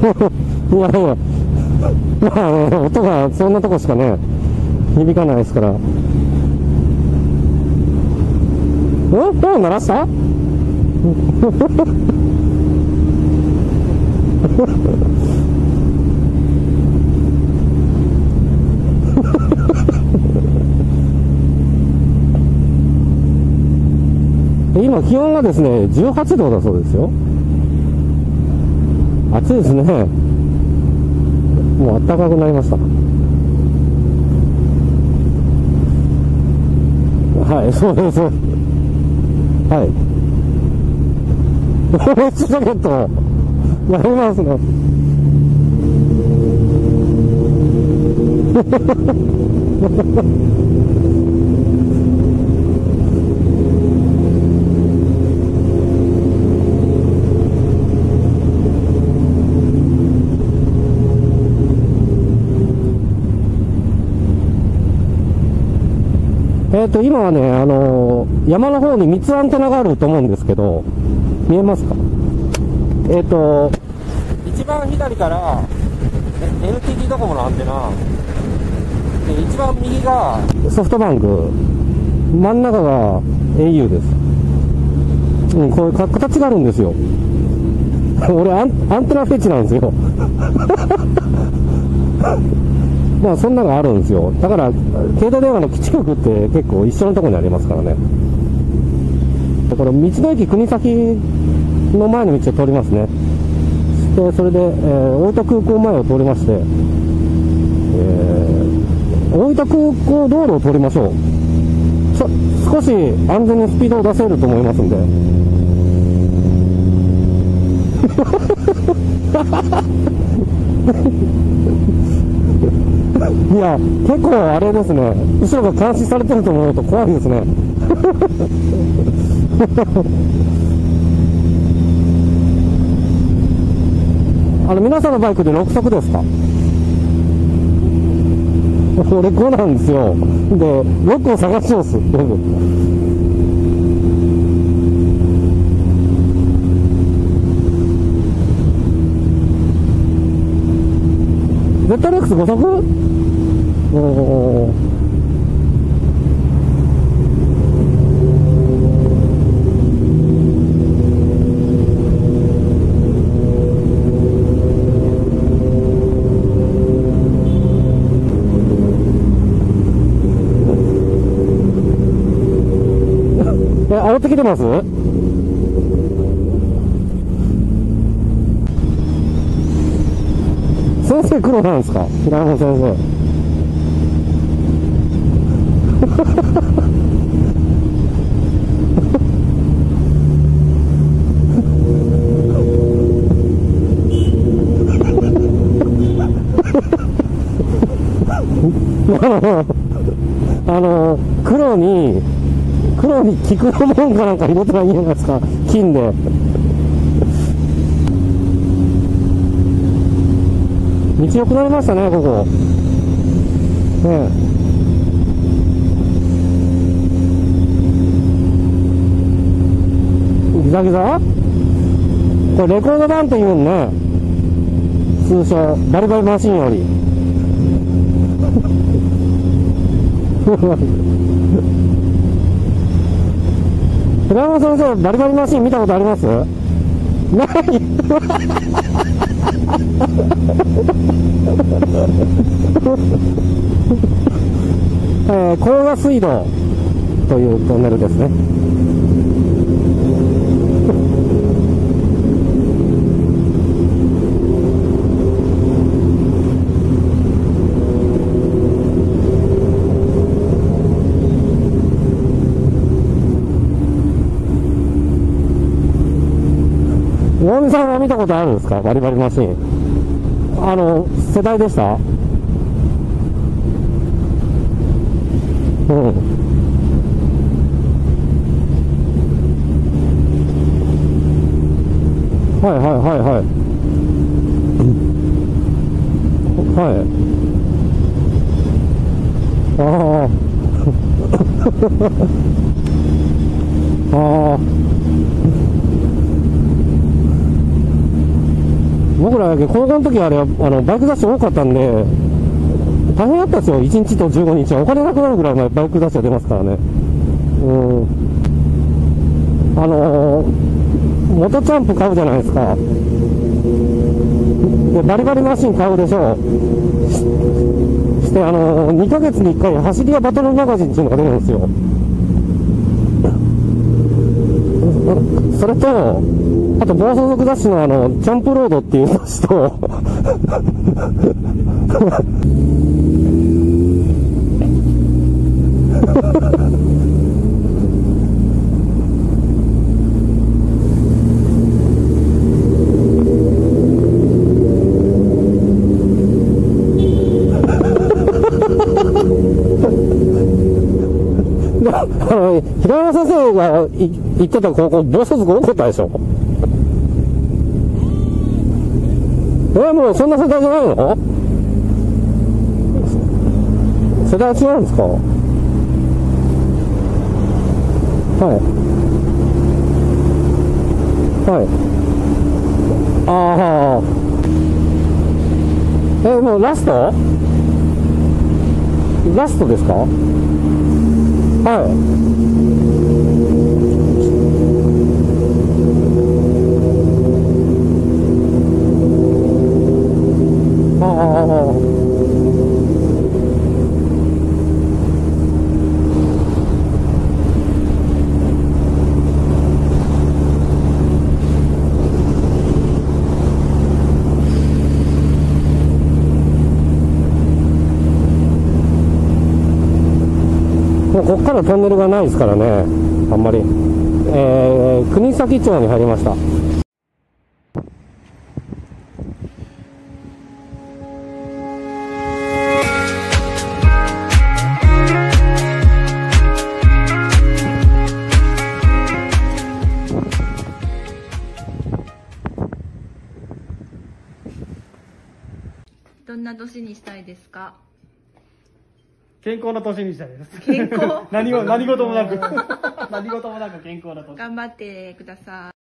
いやいや、まあ、音がそんなとこしかね、響かないですから。音鳴らした今気温がですね18度だそうですよ。暑いですね。もう暖かくなりました。はい、そうです。はい。フレッシュジャケットやりますね。今はね、山の方に3つアンテナがあると思うんですけど、見えますか？一番左から、NTT ドコモのアンテナ、で、一番右がソフトバンク、真ん中が au です。うん、こういう形があるんですよ。俺アンテナフェチなんですよ。まあそんなのあるんですよ。だから携帯電話の基地局って結構一緒のところにありますからね。これ道の駅国崎の前の道を通りますね。でそれで、大分空港前を通りまして、大分空港道路を通りましょう。少し安全にスピードを出せると思いますんで。いや、結構あれですね、後ろが監視されてると思うと怖いですね。皆さんのバイクで6速ですか？俺5なんですよ。で、6を探しようっす。ZX5 速？おー。煽ってきてます？先生黒なんですか？平山先生。黒に菊のもんかなんか入れたらいいじゃないですか、金で。道良くなりましたね、ここ。ねえ。ギザギザ？これレコード版って言うんね。通称、バリバリマシンより。平山先生、バリバリマシン見たことあります？ない。高架水道というトンネルですね。大見さんは見たことあるんですか？バリバリマシン。世代でした？うん。はいはいはいはい。はい。ああ。ああ。 僕ら、高校の時はあれ、バイク雑誌多かったんで、大変だったですよ。1日と15日はお金なくなるぐらいのバイク雑誌が出ますからね。モトチャンプ買うじゃないですか。で、バリバリマシン買うでしょ。して、2ヶ月に1回、走り屋バトルマガジンっていうのが出るんですよ。それと、あと、暴走族雑誌のチャンプロードっていう雑誌と、平山先生が行ってた高校、暴走族多かったでしょ。もうそんな世代じゃないの？世代は違うんですか？はい。はい。ああ。もうラスト？ラストですか？はい。もうここからトンネルがないですからね、あんまり。国東町に入りました。 どんな年にしたいですか？ 健康な年にしたいです。 健康何事もなく何事もなく健康な年。 頑張ってください。